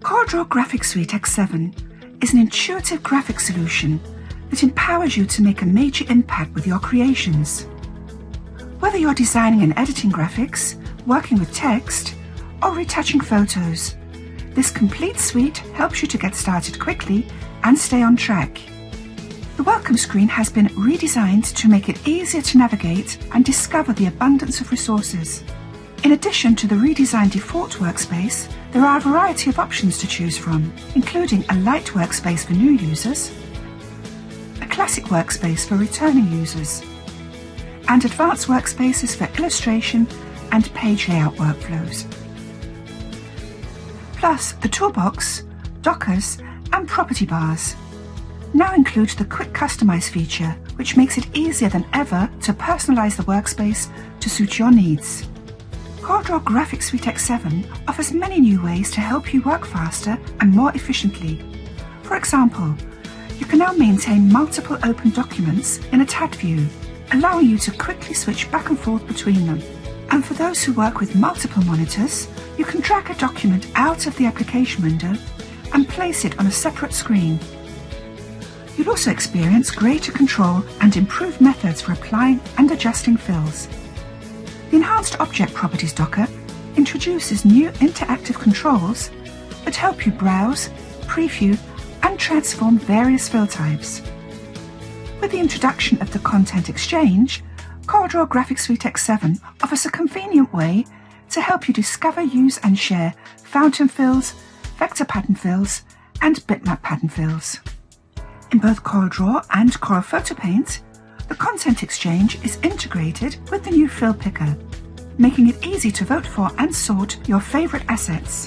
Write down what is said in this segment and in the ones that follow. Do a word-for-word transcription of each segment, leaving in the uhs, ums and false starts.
CorelDRAW Graphics Suite X seven is an intuitive graphic solution that empowers you to make a major impact with your creations. Whether you're designing and editing graphics, working with text, or retouching photos, this complete suite helps you to get started quickly and stay on track. The welcome screen has been redesigned to make it easier to navigate and discover the abundance of resources. In addition to the redesigned default workspace, there are a variety of options to choose from, including a light workspace for new users, a classic workspace for returning users, and advanced workspaces for illustration and page layout workflows. Plus, the toolbox, dockers, and property bars now include the Quick Customize feature, which makes it easier than ever to personalize the workspace to suit your needs. CorelDRAW Graphics Suite X seven offers many new ways to help you work faster and more efficiently. For example, you can now maintain multiple open documents in a tab view, allowing you to quickly switch back and forth between them. And for those who work with multiple monitors, you can drag a document out of the application window and place it on a separate screen. You'll also experience greater control and improved methods for applying and adjusting fills. The Enhanced Object Properties docker introduces new interactive controls that help you browse, preview, and transform various fill types. With the introduction of the Content Exchange, CorelDRAW Graphics Suite X seven offers a convenient way to help you discover, use, and share fountain fills, vector pattern fills, and bitmap pattern fills. In both CorelDRAW and Corel PHOTO-PAINT, the Content Exchange is integrated with the new Fill Picker, making it easy to vote for and sort your favorite assets.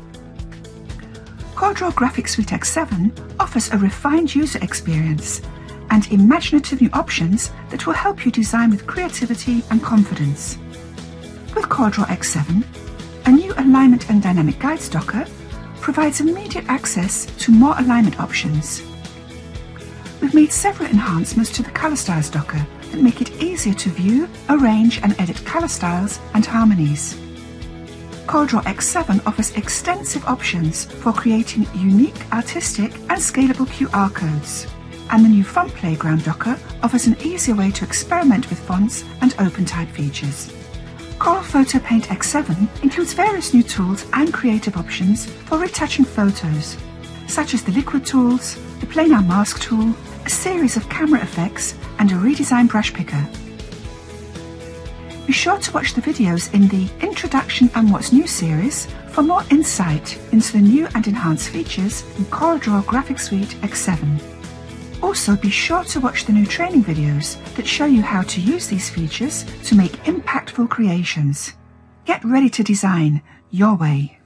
CorelDRAW Graphics Suite X seven offers a refined user experience and imaginative new options that will help you design with creativity and confidence. With CorelDRAW X seven, a new Alignment and Dynamic Guides docker provides immediate access to more alignment options. We've made several enhancements to the Color Styles docker that make it easier to view, arrange, and edit color styles and harmonies. CorelDRAW X seven offers extensive options for creating unique, artistic, and scalable Q R codes. And the new Font Playground docker offers an easier way to experiment with fonts and open type features. Corel PHOTO-PAINT X seven includes various new tools and creative options for retouching photos, such as the liquid tools, the Planar Mask tool, a series of camera effects, and a redesigned brush picker. Be sure to watch the videos in the Introduction and What's New series for more insight into the new and enhanced features in CorelDRAW Graphics Suite X seven. Also, be sure to watch the new training videos that show you how to use these features to make impactful creations. Get ready to design your way.